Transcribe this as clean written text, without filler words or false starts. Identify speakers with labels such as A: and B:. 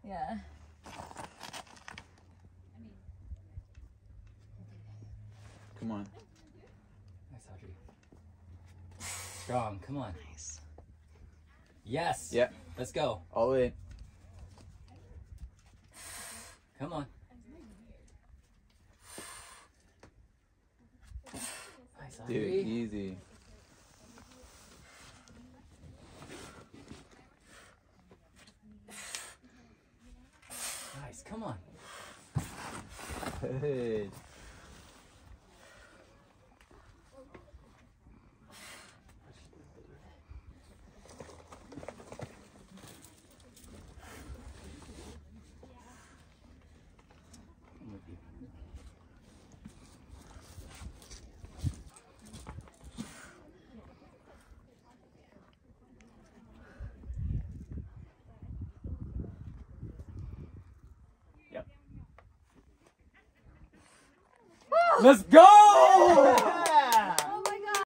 A: Yeah.
B: Come on.
C: Nice, Audrey. Strong. Come on.
A: Nice.
C: Yes.
B: Yep.
C: Let's go.
B: All the way.
C: Come on. Nice, Audrey.
B: Dude, easy.
C: Nice. Come on.
B: Good.
C: I'm with you. Yep. Let's go!